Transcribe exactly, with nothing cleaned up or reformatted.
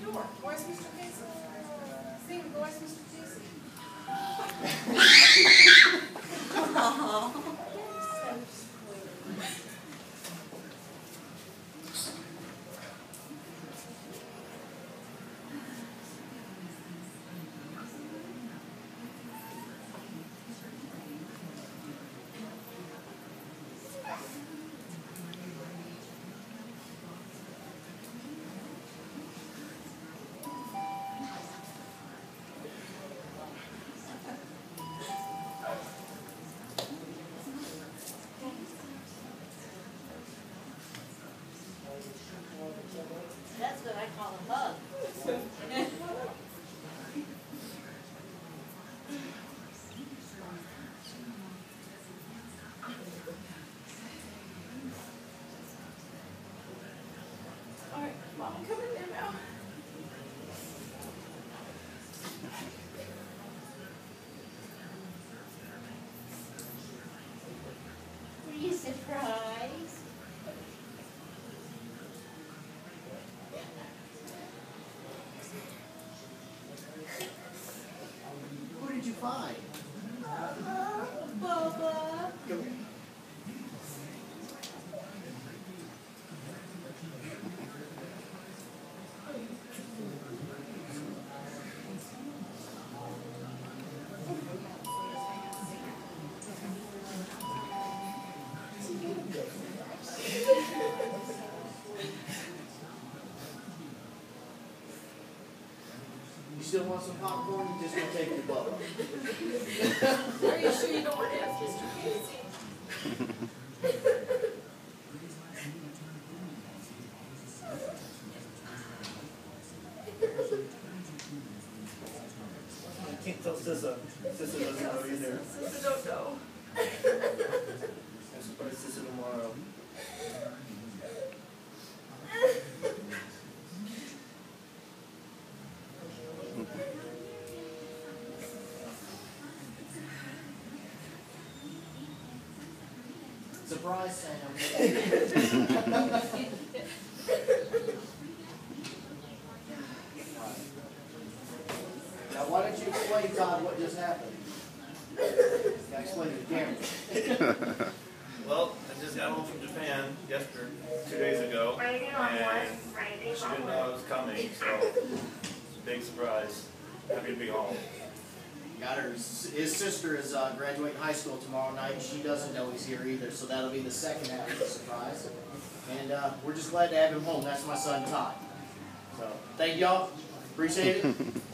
door. Where's Mister Casey? Sing, where's Mister Casey? Aww. That's what I call a hug. All right, Mom, come in there now. Were you surprised? What did you find? Uh, Bubba. Come here. You still want some popcorn? You just gonna take your bubble. Are you sure you don't want to ask Mister Casey? I can't tell Sissa. Sissa doesn't know either. Sister don't know. I'm surprised Sissa tomorrow. Surprise, Sam. Now, why don't you explain, Todd, what just happened? You gotta explain to the camera. Well, I just got home from Japan yesterday, two days ago, and she didn't know I was coming, so it's a big surprise. Happy to be home. Got her. His sister is uh, graduating high school tomorrow night. She doesn't know he's here either, so that'll be the second half of the surprise. And uh, we're just glad to have him home. That's my son, Todd. So, thank y'all. Appreciate it.